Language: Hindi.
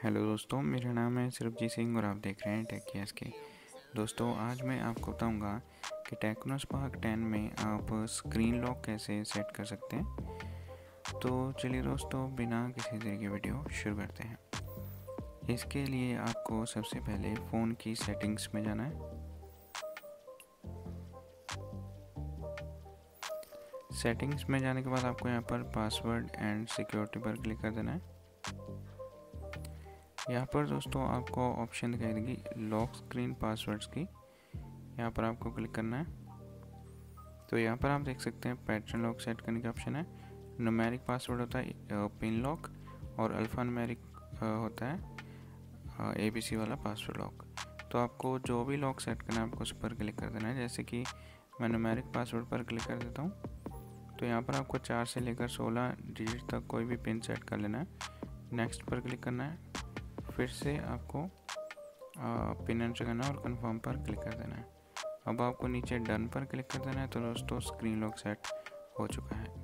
हेलो दोस्तों, मेरा नाम है सरबजीत सिंह और आप देख रहे हैं टेक के। दोस्तों, आज मैं आपको बताऊंगा कि टेक्नो स्पार्क 10 में आप स्क्रीन लॉक कैसे सेट कर सकते हैं। तो चलिए दोस्तों, बिना किसी देर की वीडियो शुरू करते हैं। इसके लिए आपको सबसे पहले फ़ोन की सेटिंग्स में जाना है। सेटिंग्स में जाने के बाद आपको यहाँ पर पासवर्ड एंड सिक्योरिटी पर क्लिक कर देना है। यहाँ पर दोस्तों आपको ऑप्शन दिखाई देगी लॉक स्क्रीन पासवर्ड्स की, यहाँ पर आपको क्लिक करना है। तो यहाँ पर आप देख सकते हैं पैटर्न लॉक सेट करने का ऑप्शन है। न्यूमेरिक पासवर्ड होता है पिन लॉक और अल्फ़ा न्यूमेरिक होता है ABC वाला पासवर्ड लॉक। तो आपको जो भी लॉक सेट करना है आपको उस पर क्लिक कर देना है। जैसे कि मैं न्यूमेरिक पासवर्ड पर क्लिक कर देता हूँ। तो यहाँ पर आपको 4 से लेकर 16 डिजिट तक कोई भी पिन सेट कर लेना है। नेक्स्ट पर क्लिक करना है। फिर से आपको पिन एंटर करना है और कंफर्म पर क्लिक कर देना है। अब आपको नीचे डन पर क्लिक कर देना है। तो दोस्तों, स्क्रीन लॉक सेट हो चुका है।